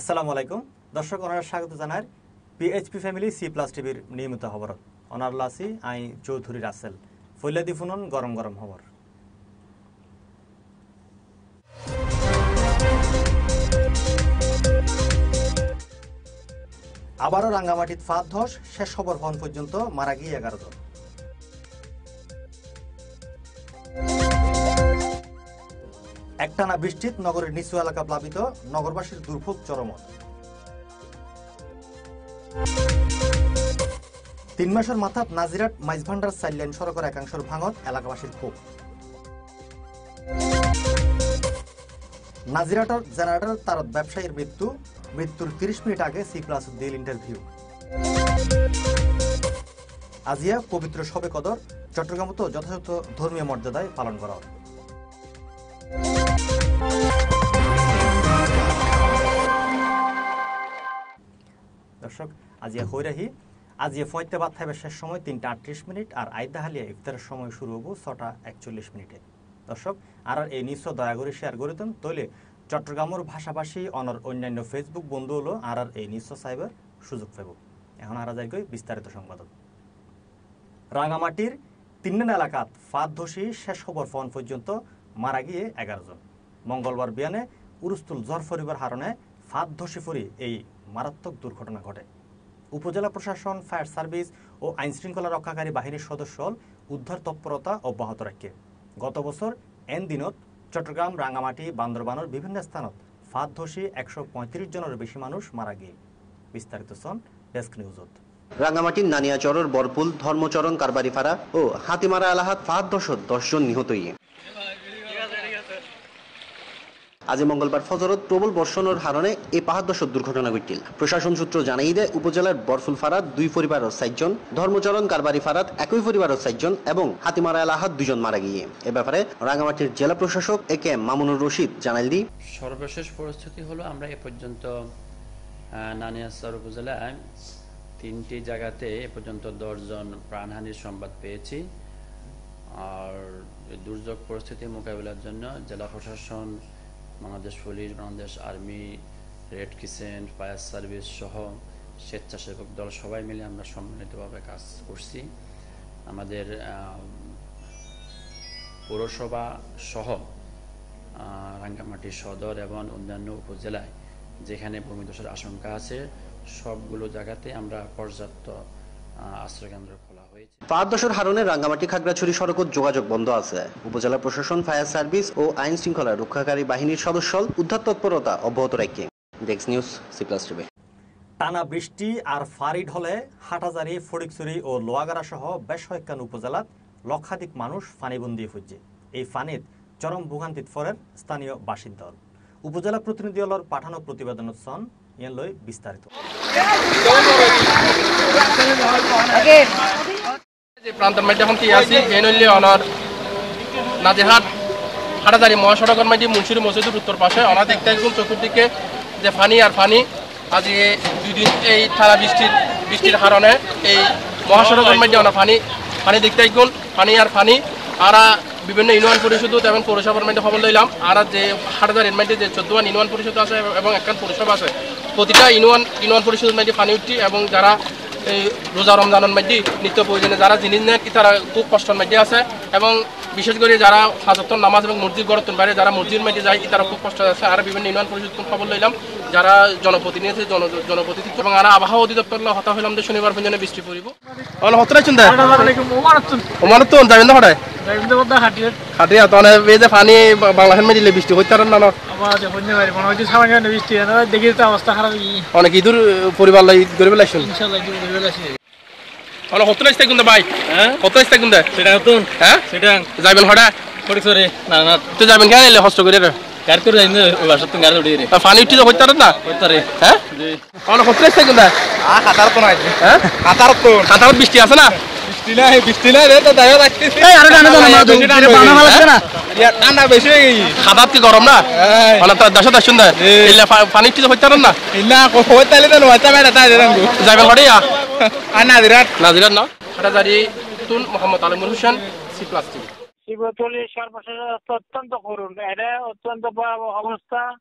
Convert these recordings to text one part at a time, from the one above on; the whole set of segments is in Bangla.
আসসালামু আলাইকুম দর্শক ওনারা স্বাগত জানার পিএইচপি ফ্যামিলি সি প্লাস টিভির নিয়মিত খবর অনারলা আছি আই চৌধুরী রাসেল ফৈলাদি ফুনন গরম গরম খবর আবারও রাঙ্গামাটিত ফাঁদ ধস শেষ খবর হন পর্যন্ত মারা গিয়ে 11 জন একটানা বৃষ্টিত নগরের নিচু এলাকা প্লাবিত নগরবাসীর দুর্ভোগ চরম 3 মাসের মাথাত নাজিরাট মাইজভান্ডার সাইলেন সড়কের একাংশের ভাঙত এলাকাবাসীর ক্ষোভ নাজিরাটর জেনারেটর তারত ব্যবসায়ীর মৃত্যুর 30 মিনিট আগে সি প্লাস দিল ইন্টারভিউ আজিয়া পবিত্র শবে কদর চট্টগ্রামত যথাযথ ধর্মীয় মর্যাদায় পালন করা হবে দর্শক আজিয়া হইরাহি আজিয়া ফয়তে বাদ থাকবে শেষ সময় 3:38 আর আইদাহালিয়া ইফতারের সময় শুরু হবো 6:41 দর্শক আর এই নিশ্চ দয়া করে শেয়ার করে দেন তৈলে চট্টগ্রামের ভাষাভাষী অনর অন্যান্য ফেসবুক বন্ধু হলো আর এই নিশ্চ সাইবার সুযোগ পাব এখন আর যাই বিস্তারিত সংবাদ রাঙামাটির 3 এলাকাত ফাঁদ ধসি শেষ খবর ফোন পর্যন্ত মারা গিয়ে 11 জন মঙ্গলবার বিয়ানে উরুস্তুল জ্বর ফরিবার হারণে ফাঁদ ধসি ফরি এই মারাত্মক দুর্ঘটনা ঘটে উপজেলা প্রশাসন ফায়ার সার্ভিস ও আইনশৃঙ্খলা রক্ষাকারী বাহিনীর সদস্য উদ্ধার তৎপরতা অব্যাহত রাখে গত বছর এন দিনত চট্টগ্রাম রাঙ্গামাটি বান্দরবানের বিভিন্ন স্থানত ফাঁদ ধসি 135 জনের বেশি মানুষ মারা গিয়ে বিস্তারিত সন ডেস্ক নিউজত রাঙ্গামাটির নানিয়াচরের বরপুল ধর্মচরণ কারবারিপাড়া ও হাতিমারা এলাহাত ফাঁদ ধসত 10 জন নিহত আজ মঙ্গলবার ফজরত প্রবল বর্ষণের হারণে এই পাহাড় ধসত দুর্ঘটনা ঘটিল প্রশাসন সূত্র জানাই দেয় উপজেলার বরফুল ফারাত 2 পরিবারের 4 জন ধর্মচরণ কারবারি ফারাত একই পরিবারের 4 জন এবং হাতিমারা এলাহাত 2 জন মারা গিয়ে এ ব্যাপারে রাঙ্গামাটির জেলা প্রশাসক এ কে মামুনুর রশিদ জানাইল দি সর্বশেষ পরিস্থিতি হলো আমরা এ পর্যন্ত নানিয়াচর উপজেলায় 3টি জায়গাতে এ পর্যন্ত 10 জন প্রাণহানির সংবাদ পেয়েছি আর দুর্যোগ পরিস্থিতি মোকাবিলার জন্য জেলা প্রশাসন Bangladesh police Bangladesh army red crescent fire service সহ স্বেচ্ছাসেবক দল সবাই মিলে আমরা সম্মিলিতভাবে কাজ করছি আমাদের পৌরসভা সহ রাঙ্গামাটি সদর এবং অন্যান্য উপজেলায় যেখানে ভূমিধসের আশঙ্কা আছে সবগুলো জায়গাতে আমরা পর্যাপ্ত আশ্রয়কেন্দ্র খোলা হয়েছে ফাঁদ ধসের হারণে রাঙ্গামাটি খাগড়াছড়ি সড়কত যোগাযোগ বন্ধ আছে উপজেলা প্রশাসন ফায়ার সার্ভিস ও আইন শৃঙ্খলা রক্ষাকারী বাহিনীর সদস্য উদ্ধার তৎপরতা অব্যাহত রাখে desk news C plus TV টানা বৃষ্টি আর ফারিড হলে হাটাজারি ফটিকছড়ি ও লোয়াগাড়া সহ বেশ কয়েকখান উপজেলাত লক্ষাধিক মানুষ ফানিবন্দি হচ্ছে এই ফানিত চরম ভোগান্তিত ফরের স্থানীয় বাসিন্দা উপজেলা প্রতিনিধি দলের পাঠানো প্রতিবেদনত সন ইয়ান লই বিস্তারিত যে প্রান্তের মধ্যে এখন কি আছি এনলি অনার নাজেহাট হাটাজারি মহাসড়কের মধ্যে মুন্সির মসজিদের উত্তর পাশে অনার দেখতে একদম চতুর্দিকে যে ফানি আর ফানি আজ 2 দিন এই টানা বৃষ্টির কারণে এই মহাসড়কের মধ্যে অনা ফানি দেখতে একদম ফানি আর ফানি আর বিভিন্ন ইউনিয়ন পরিষদ এবং পৌরসভার মধ্যে খবর লইলাম আর যে হাটাজারির মধ্যে যে 14 ইউনিয়ন পরিষদ আছে এবং একখান পৌরসভা আছে প্রতিটা ইউনিয়ন পরিষদের মধ্যে পানি উঠি এবং যারা এই রোজা রমজানের মধ্যে নিত্য প্রয়োজনে যারা জিনিস নেয় তারা খুব কষ্টের মধ্যে আছে এবং বিশেষ করে যারা হাজতর নামাজ এবং মসজিদ গড়তন বাইরে যারা মসজিদের মধ্যে যায় তারা খুব কষ্ট আছে আর বিভিন্ন ইউনিয়ন পরিষদ খবর লইলাম যারা জনপ্রতিনিধি জনপ্রতিনিধি এবং আর আবহাওয়া অধিদপ্তর হতা হইলাম যে শনিবার পর্যন্ত বৃষ্টি পড়ব হতরাই চিন্তা ওমানতুন যাবেন না হঠাৎ খাটিয়া তাহলে এই যে পানি বাংলাদেশের মধ্যে বৃষ্টি হইতে পারেন না অনেক ইঁদুর পরিবার ঈদ করে পেলাইছেন কত রাস্তা কিন্তু ভাই কত রাস্তা কিন্তু সেটা নতুন হ্যাঁ সেটা যাবেন হঠাৎ পরিসরে না না তো যাবেন কেন এলে কষ্ট করে গাড়ি করে যাই না বাসা তো গাড়ি উঠিয়ে পানি উঠি তো হইতে পারেন না হইতে পারে হ্যাঁ কত রাস্তা কিন্তু খাতার তো নাই হ্যাঁ খাতার বৃষ্টি আছে না বৃষ্টি নাই রে তো দাও রাখতেছি এই আরে টানা দাও না বানা লাগবে না ইয়া টানা বেশি হয়ে গই খাবার কি গরম না মানে তো দাশা দাশ সুন্দর এলে পানি কি হইতে পারেন না ইল্লা হইতালে তো হইতা বেটা তাই দেরাঙ্গু যাবেন হড়িয়া আর নাজিরাত না হাটাজারি তুন মোহাম্মদ আলমুর Hossain C plus TV Shibtoli সর্বশেষ অত্যন্ত করুণ এটা অত্যন্ত ভয়াবহ অবস্থা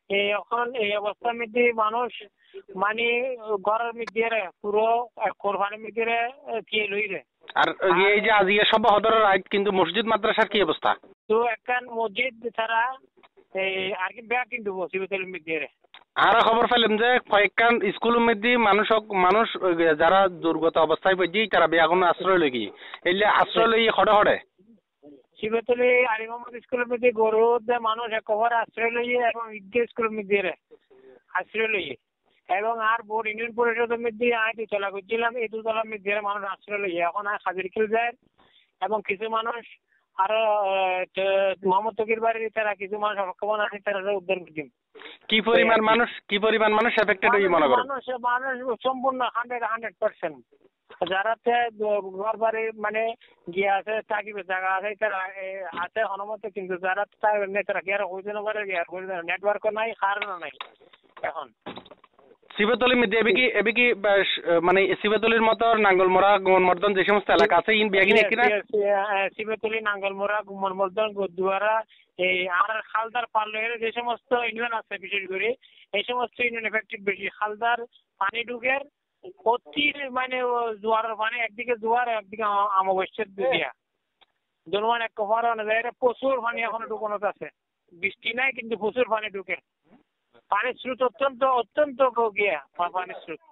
এখন এই অবস্থার মধ্যে মানুষ মানে ঘরের মধ্যে পুরো কোরবানির মধ্যে কে লইরে। আর এই যে আজকে সব হদরের রাইট কিন্তু মসজিদ মাদ্রাসার কি অবস্থা? তো একখান মসজিদ ছাড়া এই আর কি ব্যাগ কিন্তু সিবিতলের মধ্যে। আর খবর পেলাম যে কয়েকখান স্কুলের মধ্যে মানুষ যারা দুর্গত অবস্থায় পড়ছে তারা বেয়াগুন আশ্রয় লই গিয়ে এলে আশ্রয় লই হড়ে হড়ে শিবতলি আলী মোহাম্মদ স্কুলের মধ্যে গরু মানুষ একবার আশ্রয় লইয়ে এবং ঈদগাহ স্কুলের মধ্যে আশ্রয় লইয়ে এবং আর বোর্ড ইউনিয়ন পরিষদের মধ্যে আমি চলা করছিলাম এই দুতলার মধ্যে মানুষ আশ্রয় লইয়ে এখন আর খাজিরকিল যায় এবং কিছু মানুষ আরো মোহাম্মদ তকির বাড়ির তারা কিছু মানুষ অক্ষমণ আছে তারা উদ্ধার করছেন। কি পরিমাণ মানুষ এফেক্টেড হই মনে করেন? মানুষ সম্পূর্ণ 100% যারা ঘর বাড়ি মানে গিয়ে আছে থাকিবে জায়গা আছে তারা আছে অনুমতি, কিন্তু যারা তারা গিয়ার হইতে না পারে গিয়ার নেটওয়ার্কও নাই কারণও নাই। এখন শিবতলির মধ্যে এবি কি মানে শিবতলির মতো নাঙ্গলমোড়া গুমনমর্দন যে সমস্ত এলাকা আছে ইন বিয়াগিন কিনা শিবতলি নাঙ্গলমোড়া গুমনমর্দন গোদুয়ারা এই আর খালদার পার্লের যে সমস্ত ইউনিয়ন আছে বিশেষ করে এই সমস্ত ইউনিয়ন এফেক্টেড বেশি। খালদার পানি ঢুকের অতি মানে জোয়ারের পানি একদিকে জোয়ার একদিকে অমাবস্যার দিয়া জনমান এক কভার প্রচুর পানি এখনো ঢুকানো আছে। বৃষ্টি নাই কিন্তু প্রচুর পানি ঢুকে। পানির স্রোত অত্যন্ত গিয়া পানির স্রোত।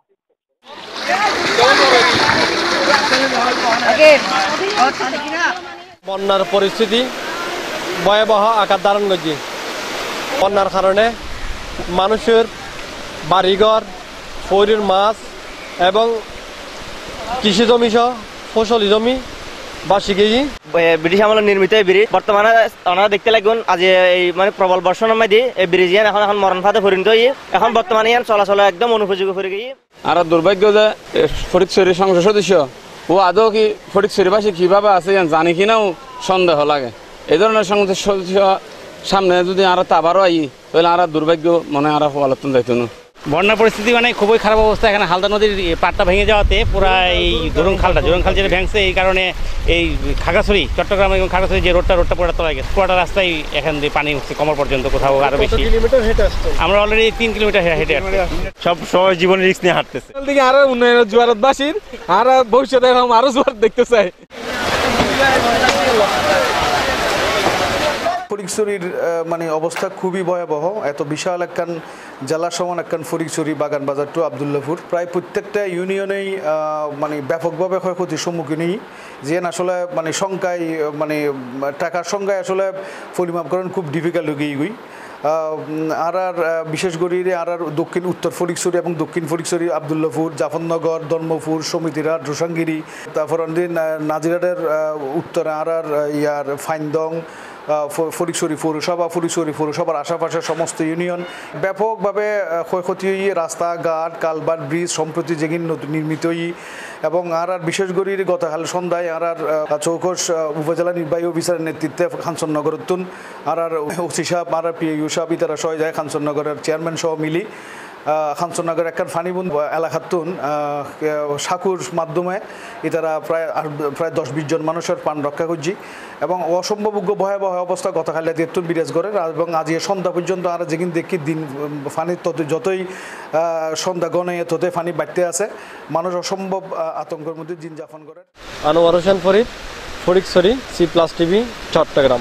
বন্যার পরিস্থিতি ভয়াবহ আকার ধারণ করছে। বন্যার কারণে মানুষের বাড়িঘর, ফরির মাছ এবং কৃষি জমি সহ ফসলি জমি বাসি গেছি। ব্রিটিশ আমলে নির্মিত এই ব্রিজ বর্তমানে ওনারা দেখতে লাগুন আজ এই মানে প্রবল বর্ষণের মধ্যে এই ব্রিজ এখন মরণ ফাঁদে পরিণত হয়ে এখন বর্তমানে চলাচল একদম অনুপযোগী হয়ে গিয়ে। আর দুর্ভাগ্য যে ফটিকছড়ির সংসদ সদস্য ও আদৌ কি ফটিকছড়িবাসী কিভাবে আছে জানি কিনাও সন্দেহ লাগে। এই ধরনের সংসদ সদস্য সামনে যদি আরো আবারও আই তাহলে আর দুর্ভাগ্য মনে আর আলোচনা যাইত না। বন্যার পরিস্থিতি মানে খুবই খারাপ অবস্থা। এখানে হালদা নদীর পাড়টা ভেঙে যাওয়াতে পুরা এই জোরং খাল যেটা ভেঙছে এই কারণে এই খাগড়াছড়ি চট্টগ্রাম এবং খাগড়াছড়ি যে রোডটা পুরা তলায় গেছে। পুরোটা রাস্তায় এখান দিয়ে পানি উঠছে কোমর পর্যন্ত, কোথাও আরো বেশি। আমরা অলরেডি 3 কিলোমিটার হেঁটে আসছি। সব সময় জীবনের রিস্ক নিয়ে হাঁটতেছে। দিকে আরো উন্নয়নের জোয়ারত বাসীর আর ভবিষ্যতে আরো জোয়ার দেখতে চাই। ফটিকছড়ির মানে অবস্থা খুবই ভয়াবহ। এত বিশাল একখান জেলা সমান একখান ফটিকছড়ি বাগান বাজার টু আবদুল্লাপুর প্রায় প্রত্যেকটা ইউনিয়নেই মানে ব্যাপকভাবে ক্ষয়ক্ষতির সম্মুখীনই যে আসলে মানে সংখ্যায় মানে টাকার সংখ্যায় আসলে পরিমাপ করেন খুব ডিফিকাল্ট হয়ে গই। আর বিশেষ করে আর দক্ষিণ উত্তর ফটিকছড়ি এবং দক্ষিণ ফটিকছড়ি আবদুল্লাপুর, জাফরনগর, ধর্মপুর, সমিতিরাট, রোসাঙ্গিরি, তারপর নাজিরাটের উত্তরে আর ইয়ার ফাইনদং, ফটিকছড়ি পৌরসভার আশেপাশের সমস্ত ইউনিয়ন ব্যাপকভাবে ক্ষয়ক্ষতি রাস্তাঘাট, কালভার্ট, ব্রিজ সম্প্রতি যেগিন নির্মিত এবং আর বিশেষ করে গতকাল সন্ধ্যায় আর চৌকস উপজেলা নির্বাহী অফিসারের নেতৃত্বে খানচননগরতুন আর ওসি সাহেব আর পিএইউ সাহেব ইতারা সহ যায় খানচননগরের চেয়ারম্যান সহ মিলি খানচননগর একখান ফানিবুন এলাকাতুন সাকুর মাধ্যমে এটারা প্রায় 10-20 জন মানুষের প্রাণ রক্ষা করছি এবং অসম্ভবজ্ঞ ভয়াবহ অবস্থা গতকালে দেখতুন বিরাজ করে এবং আজ সন্ধ্যা পর্যন্ত আর যেদিন দেখি দিন ফানির যতই সন্ধ্যা গণে ততই ফানি বাড়তে আছে। মানুষ অসম্ভব আতঙ্কের মধ্যে দিন যাপন করে। Anwar Hossain Farid, Fatikchhari, C+ TV, Chattogram.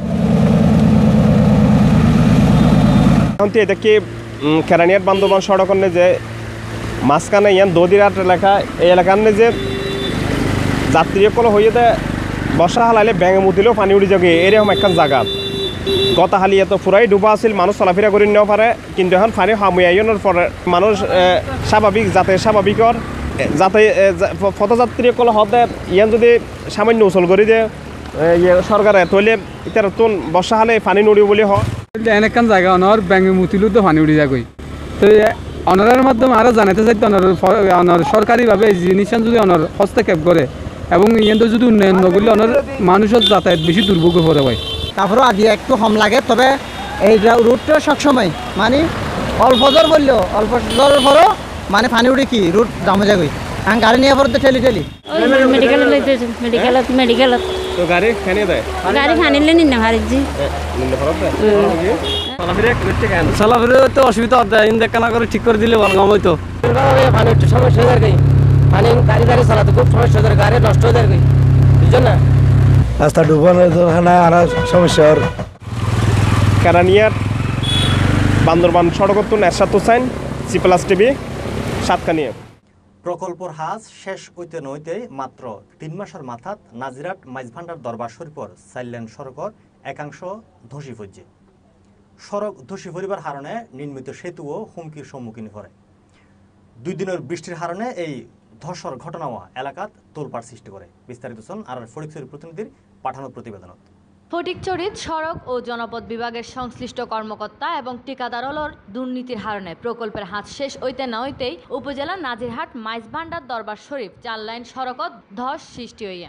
দেখি কেরানিয়ার বান্দরবান সড়কের যে মাঝখানে ইয়ান দদিরাট এলাকা, এই এলাকার যে যাত্রীসকল হয়ে বর্ষা হালাইলে ব্যাঙে মুতিলেও পানি উঠি যাবে এরকম একখান জায়গা। গতকালি এত পুরাই ডুবা আছিল, মানুষ চলাফেরা করে নেওয়া পারে, কিন্তু এখন পানি হামুয়াইনের পরে মানুষ স্বাভাবিক যাতে স্বাভাবিকর যাতে পথযাত্রীসকল হতে ইয়ান যদি সামান্য উচল করে দিয়ে সরকারে তৈলে এতিয়া নতুন বর্ষা হালে পানি নড়ি বলে হয় এনেকান জায়গা অনার ব্যাঙে মুতিলেও তো পানি উঠি যাগই। তো অনারের মাধ্যমে আরও জানাতে চাই অনার সরকারিভাবে এই জিনিসটা যদি অনার হস্তক্ষেপ করে এবং ইয়াদের যদি উন্নয়ন নগরলে অনার মানুষের যাতায়াত বেশি দুর্ভোগ হতে হয়। তারপরেও আদি একটু কম লাগে, তবে এই রুটটা সবসময় মানে অল্প জ্বর বললেও অল্প জ্বরের পরও মানে পানি উঠে কি রুট দামে যাগই গাড়ি নিয়ে পরে তো ঠেলি মেডিকেলত তো গাড়ি খানি দেয় গাড়ি খানিলে নিনে ভারিজি নিলে খরচ দেয় চলাফেরা করতে কেন চলাফেরা তো অসুবিধা হচ্ছে ইন্দে কানা করে ঠিক করে দিলে ভালো কাম হইতো পানি একটু সমস্যা হয়ে যায় পানি গাড়ি চালাতে খুব সমস্যা হয়ে যায় গাড়ি নষ্ট হয়ে যায় বুঝছেন না রাস্তা ডুবানোর আর সমস্যা আর কারানিয়ার বান্দরবান সড়কতুন এরশাদ হোসেন C+ টিভি সাতকানিয়া প্রকল্পর হাজ শেষ হইতে নইতে মাত্র 3 মাসের মাথাত নাজিরাট মাইজভান্ডার দরবার শরীফর সাইলেন সড়কর একাংশ ধসি পড়ছে সড়ক ধসি পরিবার হারণে নির্মিত সেতুও হুমকির সম্মুখীন করে 2 দিনের বৃষ্টির হারণে এই ধসর ঘটনাও এলাকাত তোলপাড় সৃষ্টি করে বিস্তারিত শুন আর ফটিকছড়ি প্রতিনিধির পাঠানো প্রতিবেদনত ফটিকছড়িত সড়ক ও জনপদ বিভাগের সংশ্লিষ্ট কর্মকর্তা এবং ঠিকাদারলর দুর্নীতির হারণে প্রকল্পের হাত শেষ হইতে না হইতেই উপজেলার নাজিরহাট মাইজভান্ডার দরবার শরীফ 4 লাইন সড়কত ধস সৃষ্টি হইয়া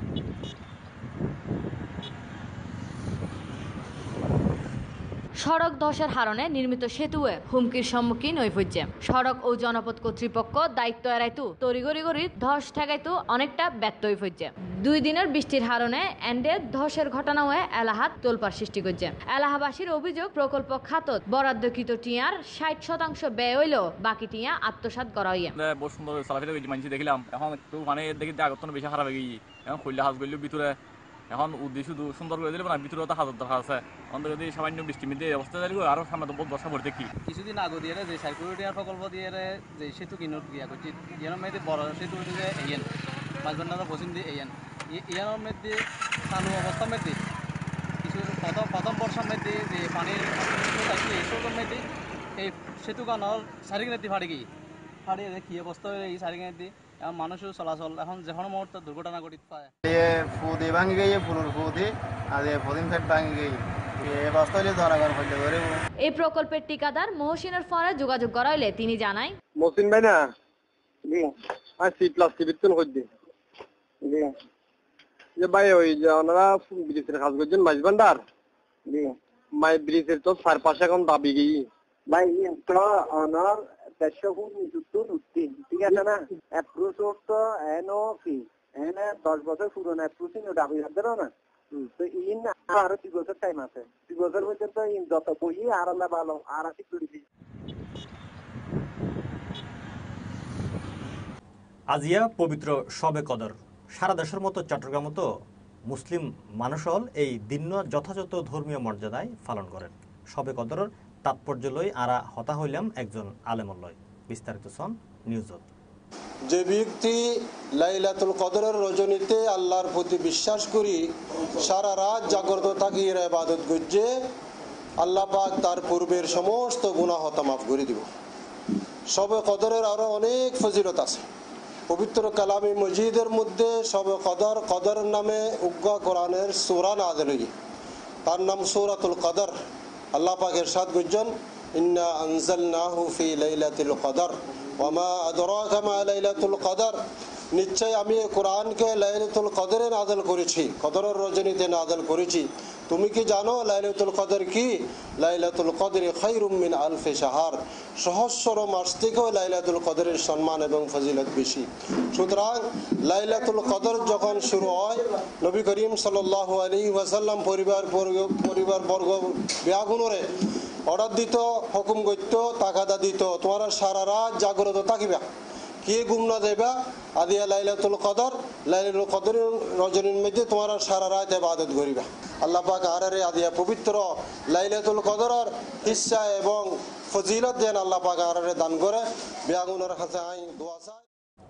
সড়ক ধসের হারণে নির্মিত সেতুয়ে হুমকির সম্মুখীন হয়ে পড়ছে সড়ক ও জনপদ কর্তৃপক্ষ দায়িত্ব এড়াইতু তড়িগড়ি ধস ঠেকাইতু অনেকটা ব্যর্থ হয়ে পড়ছে 2 দিনের বৃষ্টির হারণে এন্ডে ধসের ঘটনা হয়ে এলাহাত তোলপাড় সৃষ্টি করছে এলাহাবাসীর অভিযোগ প্রকল্প খাতত বরাদ্দকৃত টিয়ার 60% ব্যয় হইলেও বাকি টিয়া আত্মসাৎ করা হইয়া বহুত সুন্দর চলাফেরা মানুষ দেখলাম এখন একটু মানে দেখি আগত বেশি খারাপ হয়ে গিয়ে এখন খুললে হাজ করলেও ভিতরে এখন উদ্দেশ্য শুধু সুন্দর করে দিলে না ভিতরে তো হাজার দরকার আছে অন্তত যদি সামান্য বৃষ্টি মিলে অবস্থা যাইব আরো সামনে তো বহুত বর্ষা পড়তে কি কিছুদিন আগে দিয়ে যে সাইকুরিটিয়ার প্রকল্প দিয়ে যে সেতু কিনুর গিয়া করছি ইয়ানোর মধ্যে বড় সেতু যে এইন মাঝবান্ডার পশ্চিম দিয়ে এইন ইয়ানোর মধ্যে চালু অবস্থার মধ্যে কিছু প্রথম বর্ষার মধ্যে যে পানির এইসবের মধ্যে এই সেতুখানোর সারিগিনাতি ফাড়ি গিয়ে ফাড়িয়ে কি অবস্থা হয়ে এই সারিগিনাতি মানুষের চলাচল এখন যে কোনো মুহূর্তে দুর্ঘটনা ঘটিতে পারে ফুদি ভাঙি গিয়ে ফুলুর ফুদি আর ফদিম ফেট ভাঙি গিয়ে এই প্রকল্পের ঠিকাদার মহসিনের ফোনে যোগাযোগ করা হলে তিনি জানায় মহসিন ভাই না আর C+ টিভির তো হইছে যে ভাই ওই যে ওনারা ব্রিজের কাজ করছেন মাইজভান্ডার মাই ব্রিজের তো চারপাশে এখন দাবি গিয়ে ভাই তো ওনার 479 ঠিক আছে না অ্যাপ্রুভ তো এনো কি এনে 10 বছর পুরনো অ্যাপ্রুভ ছিল দাবি দেন না তো ইন আর 2 বছর টাইম আছে 2 বছর মধ্যে তো ইন যত বই আর আল্লাহ ভালো আর আছে করি আজিয়া পবিত্র শবে কদর সারা দেশের মতো চট্টগ্রামও তো মুসলিম মানুষল এই দিন যথাযথ ধর্মীয় মর্যাদায় পালন করেন শবে কদরের তাৎপর্য লই আরা হতা হইলাম একজন আলেমর লয় বিস্তারিত সন নিউজত যে ব্যক্তি লাইলাতুল কদরের রজনীতে আল্লাহর প্রতি বিশ্বাস করি সারা রাত জাগ্রত থাকি এর ইবাদত করছে আল্লাহ পাক তার পূর্বের সমস্ত গুনাহ মাফ করে দিব শবে কদরের আরো অনেক ফজিলত আছে পবিত্র কালামে মজিদের মধ্যে শবে কদর কদর নামে উগ্র কোরআনের সূরা নাযিল হয়েছে তার নাম সূরাতুল কদর আল্লাহ পাক ইরশাদ করছেন ইন্না আনজালনাহু ফি লাইলাতুল কদর ওয়া মা আদরাকা মা লাইলাতুল কদর নিশ্চয় আমি কোরআনকে লাইলাতুল কদরে নাযিল করেছি কদরের রজনীতে নাযিল করেছি তুমি কি জানো লাইলাতুল কদর কি লাইলাতুল কদরি খায়রুম মিন আলফি শাহর সহস্র মাস থেকেও লাইলাতুল কদরের সম্মান এবং ফজিলত বেশি সুতরাং লাইলাতুল কদর যখন শুরু হয় নবী করিম সাল্লাল্লাহু আলাইহি ওয়াসাল্লাম পরিবার বর্গ বিয়াগুনরে অর্ডার দিত হুকুম করত তাকাদা দিত তোমরা সারা রাত জাগ্রত থাকিবা কে ঘুম না যাইবা আদিয়া লাইলাতুল কদর রজনীর মধ্যে তোমরা সারা রাত ইবাদত করিবা আল্লাহ পাক আরারে আদিয়া পবিত্র লাইলাতুল কদরের হিস্সা এবং ফজিলত দেন আল্লাহ পাক আরারে দান করে বিয়াগুনের কাছে আই দোয়া চাই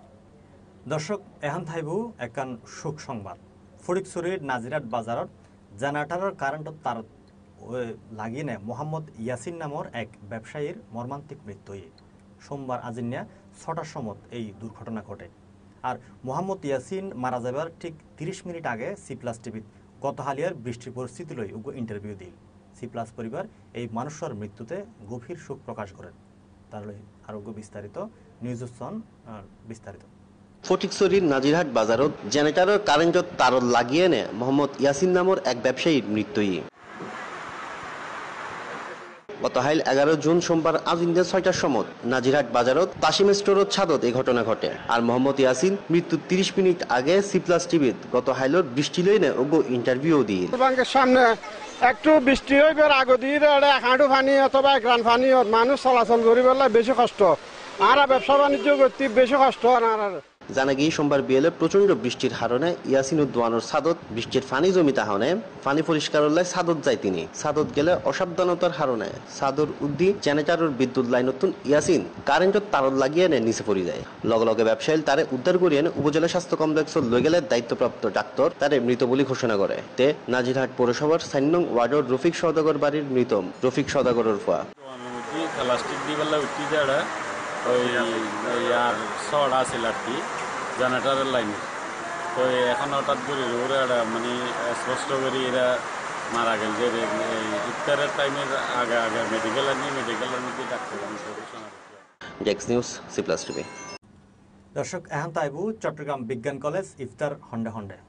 দর্শক এখন থাইবু একখান সুখ সংবাদ ফটিকছড়ির নাজিরাট বাজারত জেনারেটরের কারেন্টত তার লাগিয়ে নেয় মোহাম্মদ ইয়াসিন নামর এক ব্যবসায়ীর মর্মান্তিক মৃত্যু সোমবার আজিনিয়া 6টার সময় এই দুর্ঘটনা ঘটে আর মোহাম্মদ ইয়াসিন মারা যাবার ঠিক 30 মিনিট আগে C+ টিভিত গতহালিয়ার বৃষ্টির পরিস্থিতি লই ইন্টারভিউ দিল C+ পরিবার এই মানুষের মৃত্যুতে গভীর শোক প্রকাশ করেন তার আরোগ্য বিস্তারিত নিউজসন বিস্তারিত ফটিকছড়ির নাজিরহাট বাজারত জেনারেটরের কারেন্টত তারত লাগিয়ে নে মোহাম্মদ ইয়াসিন নামর এক ব্যবসায়ীর মৃত্যু গত হাইল 11 জুন সোমবার আজিন্দে 6টার সময় নাজিরহাট বাজারত তাসিম স্টোরত ছাদত এই ঘটনা ঘটে। আর মোহাম্মদ ইয়াসিন মৃত্যুর 30 মিনিট আগে C+ টিভিত গত হাইলর বৃষ্টি লইনে ওগো ইন্টারভিউ দিয়ে ব্যাংকের সামনে একটু বৃষ্টি হইবার আগে দিয়ে এক হাঁটু পানি অথবা এক রান পানি মানুষ চলাচল করি বললে বেশি কষ্ট আর ব্যবসা বাণিজ্য করতে বেশি কষ্ট আর জানা গিয়ে সোমবার বিয়েলে প্রচন্ড বৃষ্টির হারণে ইয়াসিন উদ্দোয়ানোর সাদত বৃষ্টির ফানি জমিতা হনে ফানি পরিষ্কার হলে সাদত যায় তিনি সাদত গেলে অসাবধানতার হারণে সাদর উদ্দি জেনারেটরের বিদ্যুৎ লাইন নতুন ইয়াসিন কারেন্টের তারত লাগিয়ে এনে নিচে পড়ে যায়। লগে লগে ব্যবসায়ী তারে উদ্ধার করিয়ে উপজেলা স্বাস্থ্য কমপ্লেক্সত লই গেলে দায়িত্বপ্রাপ্ত ডাক্তার তারে মৃত বলে ঘোষণা করে। তে নাজিরহাট পৌরসভার 4 নং ওয়ার্ডের রফিক সওদাগর বাড়ির মৃত রফিক সওদাগরের ফুয়া প্লাস্টিক দিবেলা উঠি যারা ওই আর শর্ট আছে লাঠি জেনারেটরের লাইনে তো এখন হঠাৎ করে ওরা মানে স্পষ্ট করে এরা মারা গেল যে ইফতারের টাইমের আগে আগে মেডিকেলের মধ্যে ডাক্তার ডেক্স নিউজ C+ টিভি। দর্শক এখন তাইবু চট্টগ্রাম বিজ্ঞান কলেজ ইফতার হন্ডে হন্ডে।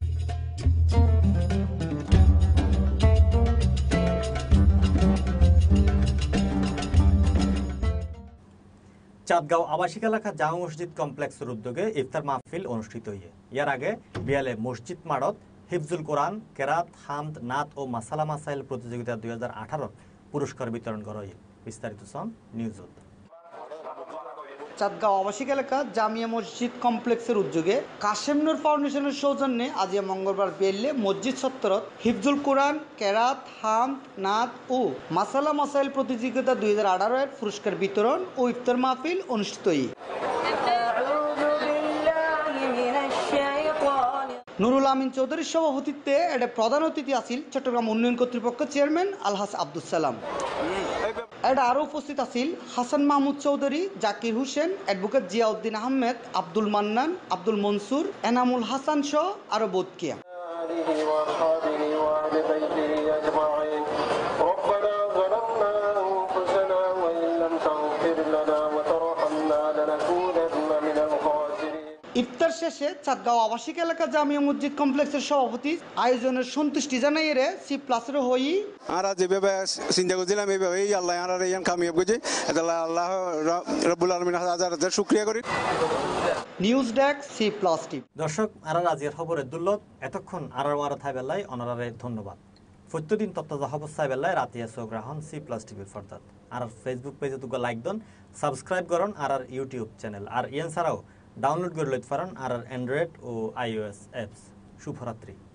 চাঁদগাঁও আবাসিক এলাকা জামা মসজিদ কমপ্লেক্সের উদ্যোগে ইফতার মাহফিল অনুষ্ঠিত হয়ে ইয়ার আগে বিয়ালে মসজিদ মাড়ত হিফজুল কোরআন কেরাত হামদ নাত ও মাসালা মাসাইল প্রতিযোগিতা 2018 পুরস্কার বিতরণ করা হয়। বিস্তারিত সন নিউজত। চাঁদগাঁও আবাসিক এলাকা জামিয়া মসজিদ কমপ্লেক্সের উদ্যোগে কাশেম নূর ফাউন্ডেশনের সৌজন্যে আজ মঙ্গলবার বিয়েলে মসজিদ চত্বরত হিফজুল কোরআন কেরাত হামদ নাত ও মাসালা মাসাইল প্রতিযোগিতা 2018 এর পুরস্কার বিতরণ ও ইফতার মাহফিল অনুষ্ঠিত হয়। নুরুল আমিন চৌধুরীর সভাপতিত্বে এটা প্রধান অতিথি আছিল চট্টগ্রাম উন্নয়ন কর্তৃপক্ষ চেয়ারম্যান আলহাস আব্দুল সালাম। এটা আরও উপস্থিত আছিল হাসান মাহমুদ চৌধুরী, জাকির হোসেন, অ্যাডভোকেট জিয়াউদ্দিন আহমেদ, আব্দুল মান্নান, আব্দুল মনসুর, এনামুল হাসান সহ আরো বোধকিয়া। ইফতার শেষে চাঁদগাঁও আবাসিক এলাকা জামিয়া মসজিদ কমপ্লেক্সের সভাপতি আয়োজনের সন্তুষ্টি জানাই এর C+ হই আর যেভাবে চিন্তা করছিলাম এইভাবে আল্লাহ আর ইয়ান কামিয়াব করছে আল্লাহ রব্বুল আলামিন হাজার হাজার শুকরিয়া করি। News desk C+ TV. দর্শক আর আজকের খবরের দুল্লত এতক্ষণ আর থাই বেলায় অনারারে ধন্যবাদ। প্রতিদিন তত্ত্ব হবস্থায় বেলায় রাতিয়া গ্রহণ C+ টিভির ফরদাত আর ফেসবুক পেজে তুগা লাইক দন সাবস্ক্রাইব করুন আর ইউটিউব চ্যানেল আর ইয়ান ছাড়াও ডাউনলোড করে লইতে পারেন আর অ্যান্ড্রয়েড ও iOS অ্যাপস। শুভরাত্রি।